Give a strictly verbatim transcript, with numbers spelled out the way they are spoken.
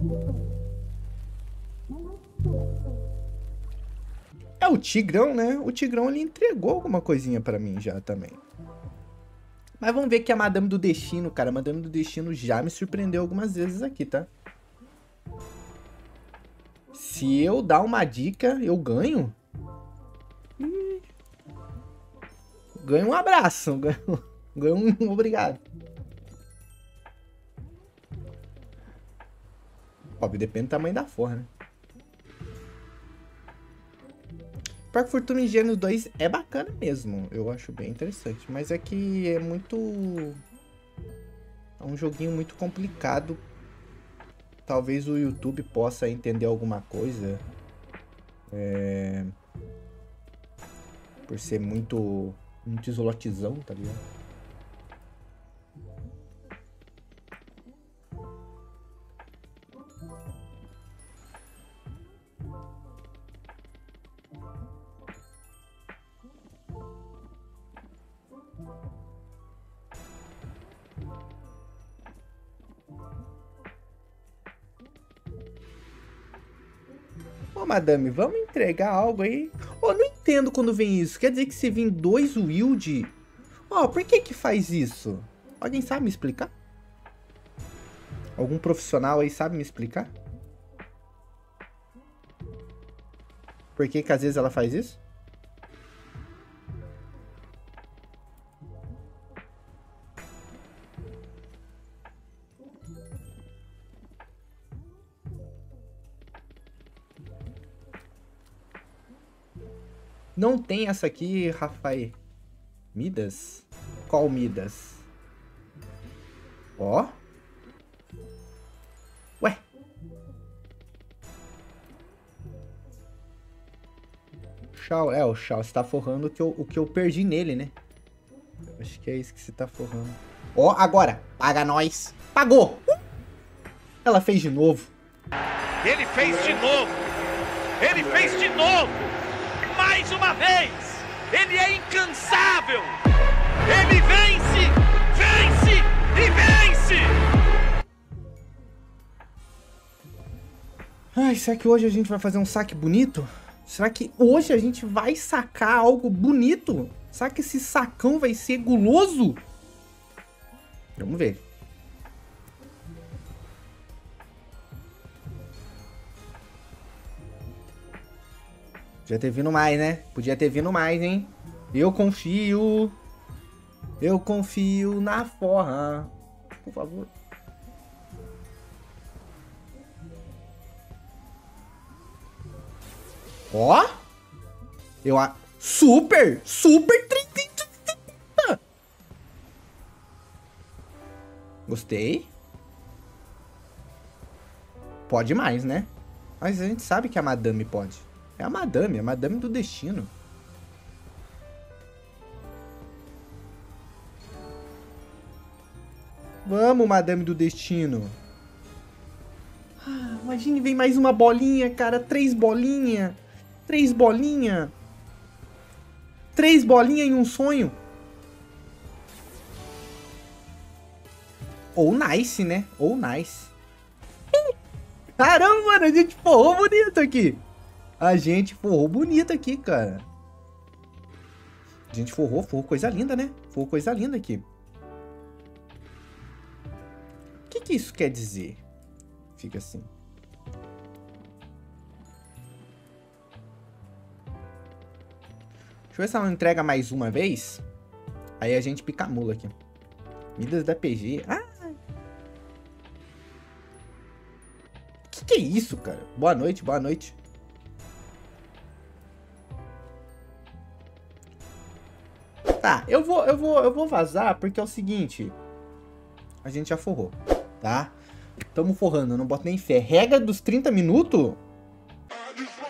É o Tigrão, né? O Tigrão, ele entregou alguma coisinha pra mim já também. Mas vamos ver que a Madame do Destino, cara. A Madame do Destino já me surpreendeu algumas vezes aqui, tá? Se eu dar uma dica, eu ganho. Ih, ganho um abraço. Ganho, ganho um obrigado. Óbvio, depende do tamanho da forra, né? Parque Fortuna em Gênesis dois é bacana mesmo. Eu acho bem interessante. Mas é que é muito... É um joguinho muito complicado. Talvez o YouTube possa entender alguma coisa. É... Por ser muito... Muito isolotizão, tá ligado? Ô, madame, vamos entregar algo aí? Ô, não entendo quando vem isso. Quer dizer que se vir dois Wild... Ó, por que que faz isso? Alguém sabe me explicar? Algum profissional aí sabe me explicar? Por que que às vezes ela faz isso? Não tem essa aqui, Rafael. Midas? Qual Midas? Ó. Ué. Shao, é, o Shao, você tá forrando o que, eu, o que eu perdi nele, né? Acho que é isso que você tá forrando. Ó, agora. Paga nós. Pagou. Uh! Ela fez de novo. Ele fez de novo. Ele fez de novo. Mais uma vez. Ele é incansável. Ele vence. Vence e vence. Ai, será que hoje a gente vai fazer um saque bonito? Será que hoje a gente vai sacar algo bonito? Será que esse sacão vai ser guloso? Vamos ver. Podia ter vindo mais, né? Podia ter vindo mais, hein? Eu confio. Eu confio na forra. Por favor. Ó. Eu a... Super! Super! Gostei. Pode mais, né? Mas a gente sabe que a madame pode. É a madame, a madame do destino. Vamos, madame do destino. Ah, imagine, vem mais uma bolinha, cara. Três bolinhas. Três bolinhas. Três bolinhas em um sonho. Ou nice, né? Ou nice. Caramba, mano, a gente forrou bonito aqui. A gente forrou bonito aqui, cara. A gente forrou, forrou coisa linda, né? Forrou coisa linda aqui. O que que isso quer dizer? Fica assim. Deixa eu ver se ela não entrega mais uma vez. Aí a gente pica a mula aqui. Midas da P G. Ah! Que que é isso, cara? Boa noite, boa noite. Tá, eu vou, eu vou, eu vou vazar porque é o seguinte. A gente já forrou, tá? Tamo forrando, eu não boto nem fé. Regra dos trinta minutos?